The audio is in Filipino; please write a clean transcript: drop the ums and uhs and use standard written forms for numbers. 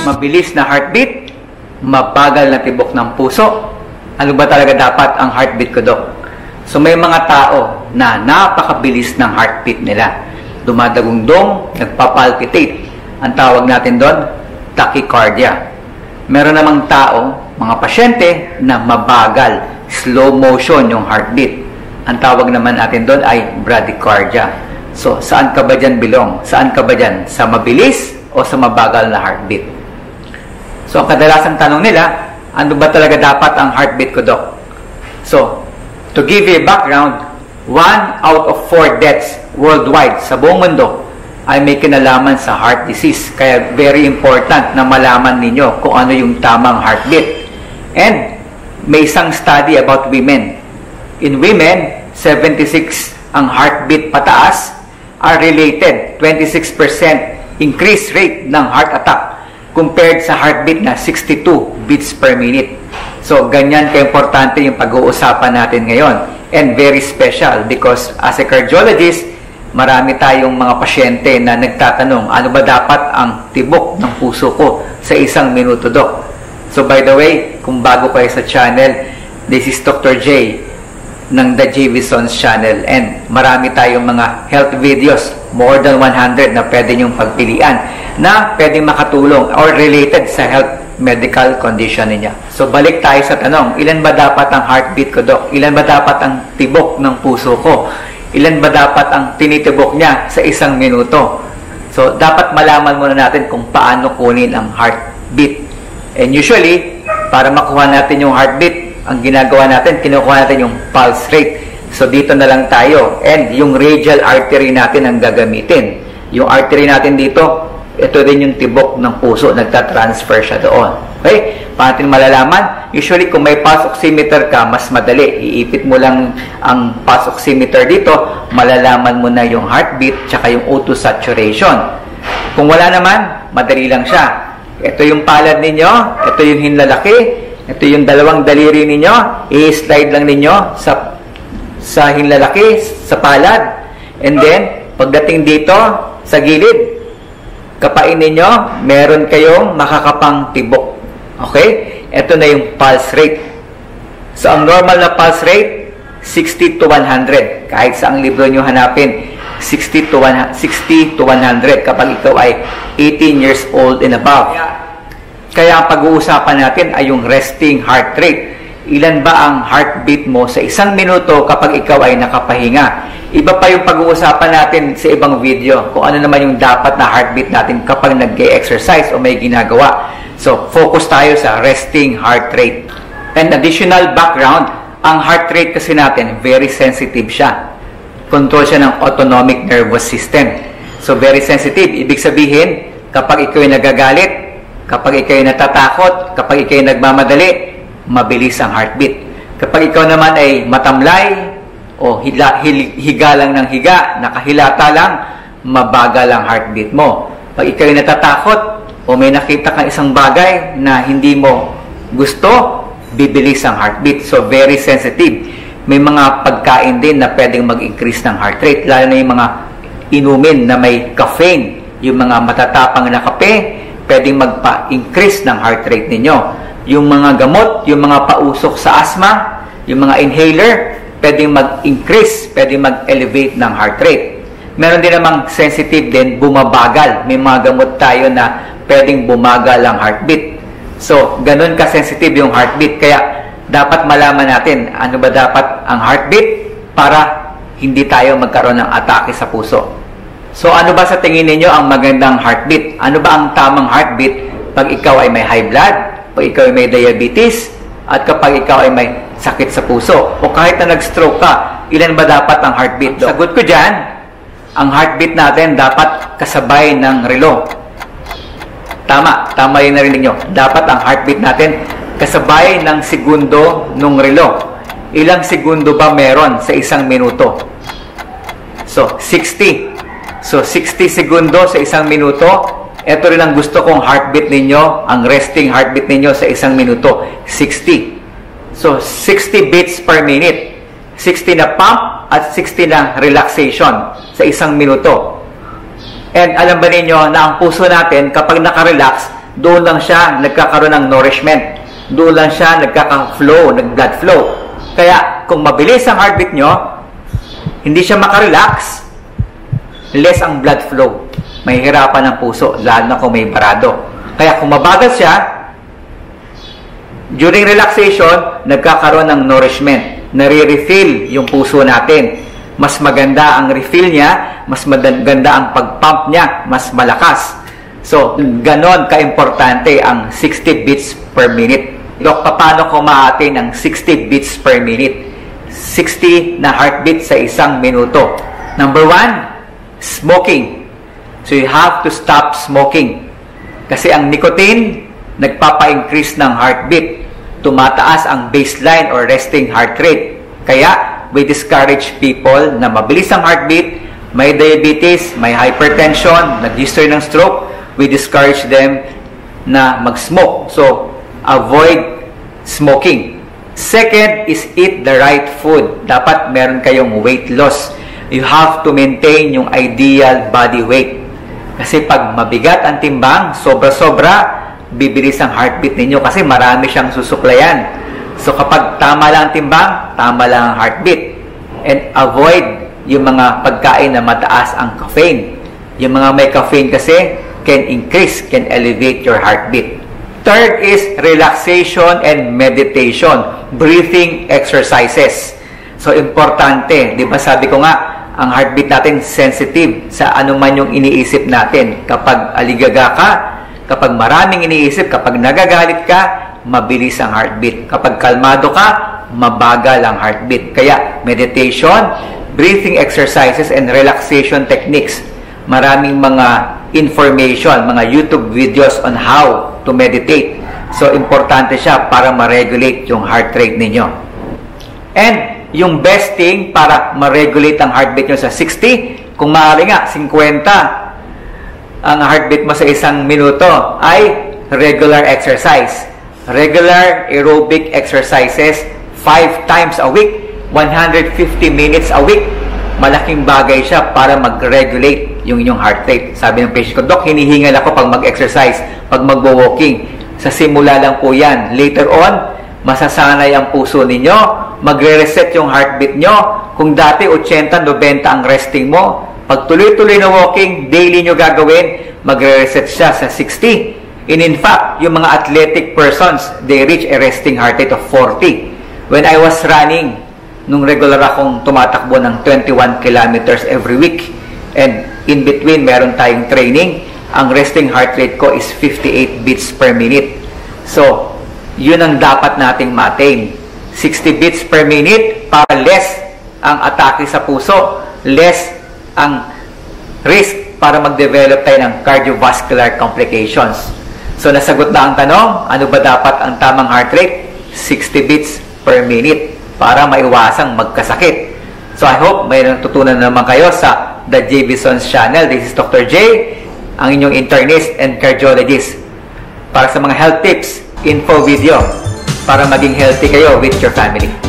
Mabilis na heartbeat, mabagal na tibok ng puso. Ano ba talaga dapat ang heartbeat ko, Dok? So may mga tao na napakabilis ng heartbeat nila. Dumadagundong, nagpapalpitate. Ang tawag natin doon, tachycardia. Meron namang tao, mga pasyente, na mabagal, slow motion yung heartbeat. Ang tawag naman natin doon ay bradycardia. So, saan ka ba dyan belong? Saan ka ba dyan? Sa mabilis o sa mabagal na heartbeat? So, ang kadalasang tanong nila, ano ba talaga dapat ang heartbeat ko, Dok? So, to give you a background, 1 out of 4 deaths worldwide sa buong mundo ay may kinalaman sa heart disease. Kaya very important na malaman ninyo kung ano yung tamang heartbeat. And may isang study about women. In women, 76 ang heartbeat pataas are related, 26% increase rate ng heart attack compared sa heartbeat na 62 beats per minute. So, ganyan ka-importante yung pag-uusapan natin ngayon. And very special because as a cardiologist, marami tayong mga pasyente na nagtatanong, ano ba dapat ang tibok ng puso ko sa isang minuto, Dok? So, by the way, kung bago kayo sa channel, this is Dr. J ng The Javison's channel. And marami tayong mga health videos, more than 100 na pwede nyong pagpilian na pwede makatulong or related sa health medical condition niya. So, balik tayo sa tanong, ilan ba dapat ang heartbeat ko, Dok? Ilan ba dapat ang tibok ng puso ko? Ilan ba dapat ang tinitibok niya sa isang minuto? So, dapat malaman muna natin kung paano kunin ang heartbeat. And usually, para makuha natin yung heartbeat, ang ginagawa natin, kinukuha natin yung pulse rate. So, dito na lang tayo. And yung radial artery natin ang gagamitin. Yung artery natin dito, ito din yung tibok ng puso, nagtatransfer siya doon. Okay? Paano natin malalaman? Usually, kung may pulse oximeter ka, mas madali. Iipit mo lang ang pulse oximeter dito, malalaman mo na yung heartbeat, tsaka yung O2 saturation. Kung wala naman, madali lang siya. Ito yung palad ninyo, ito yung hinlalaki, ito yung dalawang daliri ninyo, i-slide lang ninyo sa hinlalaki, sa palad. And then, pagdating dito, sa gilid, kapain ninyo, meron kayong makakapang tibok. Okay? Ito na yung pulse rate. So, ang normal na pulse rate, 60 to 100. Kahit sa ang libro nyo hanapin, 60 to 100 kapag ikaw ay 18 years old and above. Kaya ang pag-uusapan natin ay yung resting heart rate. Ilan ba ang heartbeat mo sa isang minuto kapag ikaw ay nakapahinga? Iba pa yung pag-uusapan natin sa ibang video kung ano naman yung dapat na heartbeat natin kapag nag-exercise o may ginagawa. So, focus tayo sa resting heart rate. And additional background, ang heart rate kasi natin, very sensitive siya. Control siya ng autonomic nervous system. So, very sensitive. Ibig sabihin, kapag ikaw ay nagagalit, kapag ikaw ay natatakot, kapag ikaw ay nagmamadali, mabilis ang heartbeat. Kapag ikaw naman ay matamlay, o higa lang ng higa, nakahilata lang, mabagal ang heartbeat mo. Pag ikaw ay natatakot, o may nakita kang isang bagay na hindi mo gusto, bibilis ang heartbeat. So, very sensitive. May mga pagkain din na pwedeng mag-increase ng heart rate, lalo na yung mga inumin na may caffeine, yung mga matatapang na kape, pwedeng magpa-increase ng heart rate ninyo. Yung mga gamot, yung mga pausok sa asthma, yung mga inhaler, pwedeng mag-increase, pwedeng mag-elevate ng heart rate. Meron din namang sensitive din, bumabagal. May mga gamot tayo na pwedeng bumagal ang heartbeat. So, ganun ka-sensitive yung heartbeat. Kaya, dapat malaman natin ano ba dapat ang heartbeat para hindi tayo magkaroon ng atake sa puso. So, ano ba sa tingin ninyo ang magandang heartbeat? Ano ba ang tamang heartbeat pag ikaw ay may high blood, pag ikaw ay may diabetes, at kapag ikaw ay may sakit sa puso? O kahit na nag-stroke ka, ilan ba dapat ang heartbeat? Sagot ko dyan, ang heartbeat natin dapat kasabay ng relo. Tama yung narinig nyo. Dapat ang heartbeat natin kasabay ng segundo ng relo. Ilang segundo ba meron sa isang minuto? So, 60. So, 60 segundo sa isang minuto. Ito rin ang gusto kong heartbeat ninyo, ang resting heartbeat ninyo sa isang minuto. 60. So, 60 beats per minute. 60 na pump at 60 na relaxation sa isang minuto. And alam ba ninyo na ang puso natin, kapag nakarelax, doon lang siya nagkakaroon ng nourishment. Doon lang siya nagkaka-flow, nag-blood flow. Kaya, kung mabilis ang heartbeat nyo, hindi siya makarelax, less ang blood flow. Mahihirapan ang puso, lalo na kung may barado. Kaya, kung mabagal siya, during relaxation, nagkakaroon ng nourishment. Nare-refill yung puso natin. Mas maganda ang refill niya, mas maganda ang pag-pump niya, mas malakas. So, ganon ka-importante ang 60 beats per minute. Dok, paano ko ma-attain ang 60 beats per minute? 60 na heartbeat sa isang minuto. Number 1, smoking. So, you have to stop smoking. Kasi ang nicotine, nagpapa-increase ng heartbeat. Tumataas ang baseline or resting heart rate. Kaya, we discourage people na mabilis ang heartbeat, may diabetes, may hypertension, nag-history ng stroke, we discourage them na mag-smoke. So, avoid smoking. Second is eat the right food. Dapat meron kayong weight loss. You have to maintain yung ideal body weight. Kasi pag mabigat ang timbang, sobra-sobra, bibilis ang heartbeat ninyo kasi marami siyang susuklayan. So, kapag tama lang ang timbang, tama lang ang heartbeat. And avoid yung mga pagkain na mataas ang caffeine. Yung mga may caffeine kasi can increase, can elevate your heartbeat. Third is relaxation and meditation. Breathing exercises. So, importante. Di ba sabi ko nga, ang heartbeat natin sensitive sa anuman yung iniisip natin. Kapag aligaga ka, kapag maraming iniisip, kapag nagagalit ka, mabilis ang heartbeat. Kapag kalmado ka, mabagal ang heartbeat. Kaya, meditation, breathing exercises, and relaxation techniques. Maraming mga information, mga YouTube videos on how to meditate. So, importante siya para ma-regulate yung heart rate ninyo. And, yung best thing para ma-regulate ang heartbeat nyo sa 60, kung maaari nga, 50 ang heartbeat mo sa isang minuto, ay regular exercise. Regular aerobic exercises 5 times a week, 150 minutes a week. Malaking bagay siya para mag-regulate yung inyong heart rate. Sabi ng patient ko, Dok, hinihingal ako pag mag-exercise, pag mag-walking. Sa simula lang po yan. Later on, masasanay ang puso ninyo, magre-reset yung heartbeat nyo. Kung dati 80-90 ang resting mo, pag tuloy-tuloy na walking, daily nyo gagawin, magre-reset siya sa 60. And in fact, yung mga athletic persons, they reach a resting heart rate of 40. When I was running, nung regular akong tumatakbo ng 21 kilometers every week, and in between, meron tayong training, ang resting heart rate ko is 58 beats per minute. So, yun ang dapat nating ma-attain. 60 beats per minute para less ang atake sa puso, less ang risk para mag-develop tayo ng cardiovascular complications. So, nasagot na ang tanong, ano ba dapat ang tamang heart rate? 60 beats per minute para maiwasang magkasakit. So, I hope may natutunan naman kayo sa The J. Bison's channel. This is Dr. J, ang inyong internist and cardiologist. Para sa mga health tips, info video, para maging healthy kayo with your family.